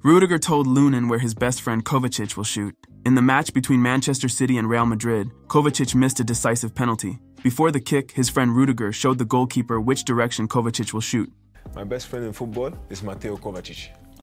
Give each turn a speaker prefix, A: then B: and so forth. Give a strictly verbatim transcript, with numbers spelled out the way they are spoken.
A: Rudiger told Lunin where his best friend Kovacic will shoot. In the match between Manchester City and Real Madrid, Kovacic missed a decisive penalty. Before the kick, his friend Rudiger showed the goalkeeper which direction Kovacic will shoot.
B: My best friend in football is Mateo Kovacic.